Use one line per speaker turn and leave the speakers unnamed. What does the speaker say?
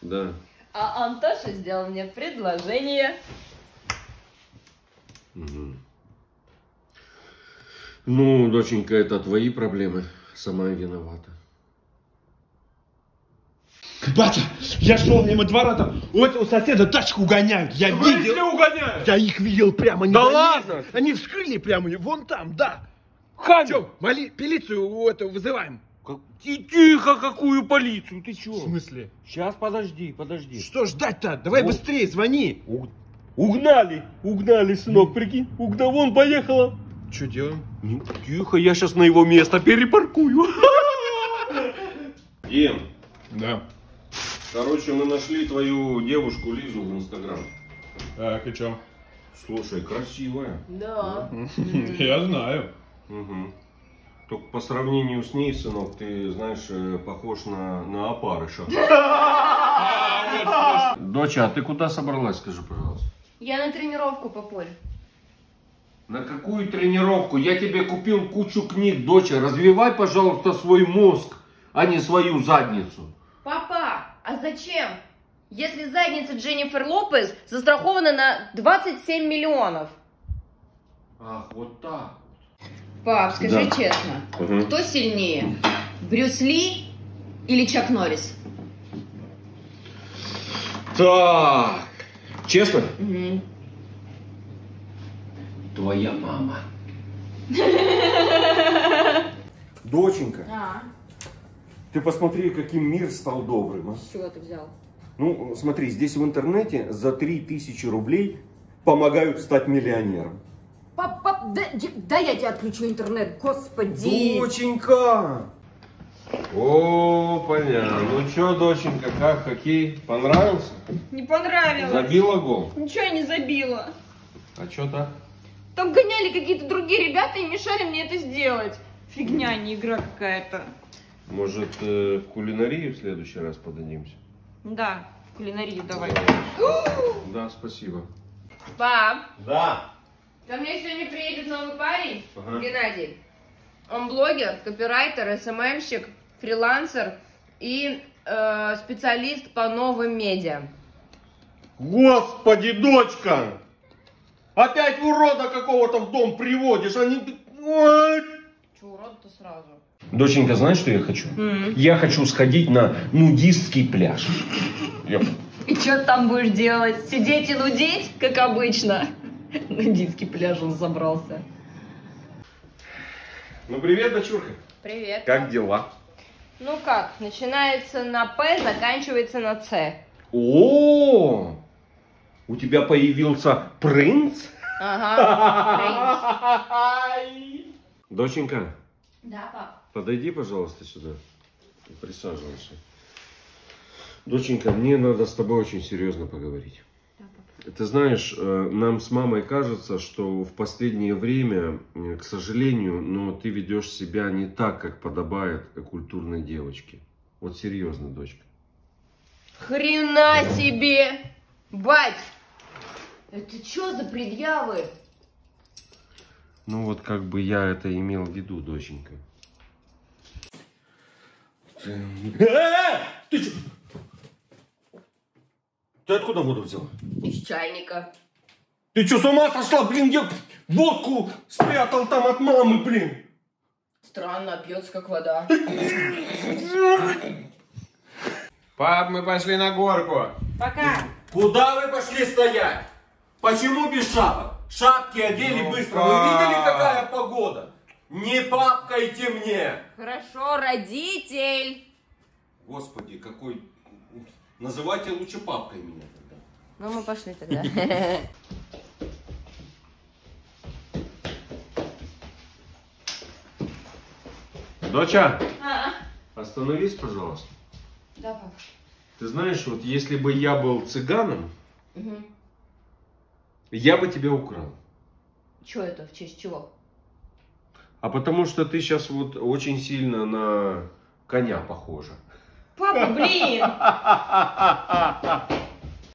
Да.
А Антоша сделал мне предложение.
Угу. Ну, доченька, это твои проблемы. Сама виновата.
Батя, я шел мимо двора, там у этого соседа тачку угоняют. Я видел.
Угоняют?
Я их видел прямо.
Да ладно?
Они вскрыли прямо, вон там, да.
Хань!
Че, полицию у этого вызываем.
Тихо, какую полицию? Ты чё?
В смысле?
Сейчас, подожди.
Что ждать-то? Давай быстрее, звони.
Угнали, сынок, прикинь. Вон поехала.
Что делаем?
Ну, тихо, я сейчас на его место перепаркую. Дим,
Да.
короче, мы нашли твою девушку Лизу в Инстаграм.
Так, и чё?
Слушай, красивая.
Да.
Я знаю.
Угу. Только по сравнению с ней, сынок, ты, знаешь, похож на опарыша. Доча, а ты куда собралась, скажи, пожалуйста?
Я на тренировку, папуль.
На какую тренировку? Я тебе купил кучу книг, доча. Развивай, пожалуйста, свой мозг, а не свою задницу.
Папа, а зачем? Если задница Дженнифер Лопес застрахована на 27 миллионов.
Ах, вот так.
Пап, скажи
Да.
честно,
Угу.
кто сильнее? Брюс Ли или Чак Норрис?
Так, честно?
Угу.
Твоя мама. Доченька, ты посмотри, каким мир стал добрым. А?
С чего ты взял?
Ну, смотри, здесь в интернете за 3000 рублей помогают стать миллионером.
Пап, да я тебе отключу интернет, господи.
Доченька! О, понятно. Ну что, доченька, как хоккей? Понравился?
Не понравилось.
Забила гол?
Ничего я не забила.
А что так?
Там гоняли какие-то другие ребята и мешали мне это сделать. Фигня, не игра какая-то.
Может, в кулинарию в следующий раз подадимся?
Да, в кулинарию давай.
Да, спасибо.
Пап,
Да.
ко мне сегодня приедет новый парень,
Ага.
Геннадий. Он блогер, копирайтер, СММщик, фрилансер и специалист по новым медиа.
Господи, дочка! Опять урода какого-то в дом приводишь, они... Ой.
Че, урод-то сразу?
Доченька, знаешь, что я хочу? Я хочу сходить на нудистский пляж.
И что ты там будешь делать? Сидеть и нудеть, как обычно? На нудистский пляж он забрался.
Ну, привет, дочурка.
Привет.
Как дела?
Ну как, начинается на П, заканчивается на С.
О, у тебя появился принц?
Ага,
Доченька,
да, пап.
подойди, пожалуйста, сюда. Присаживайся. Доченька, мне надо с тобой очень серьезно поговорить.
Да, пап.
Ты знаешь, нам с мамой кажется, что в последнее время, к сожалению, но ты ведешь себя не так, как подобает культурной девочке. Вот серьезно, дочка.
Хрена себе! Бать! Это что за предъявы?
Ну вот как бы я это имел в виду, доченька. Ты что? Ты откуда воду взяла?
Из чайника.
Ты что, с ума сошла, блин? Я водку спрятал там от мамы, блин.
Странно, пьется как вода.
Пап, мы пошли на горку.
Пока.
Куда вы пошли стоять? Почему без шапок? Шапки одели
Ну,
быстро.
пап.
Вы видели, какая погода? Не папкайте мне.
Хорошо, родитель.
Господи, какой... Называйте лучше папкой меня тогда.
Ну, мы пошли тогда.
Доча, остановись, пожалуйста.
Да, пап.
Ты знаешь, вот если бы я был цыганом, я бы тебя украл.
Че это? В честь чего?
А потому что ты сейчас вот очень сильно на коня похожа.
Папа, блин!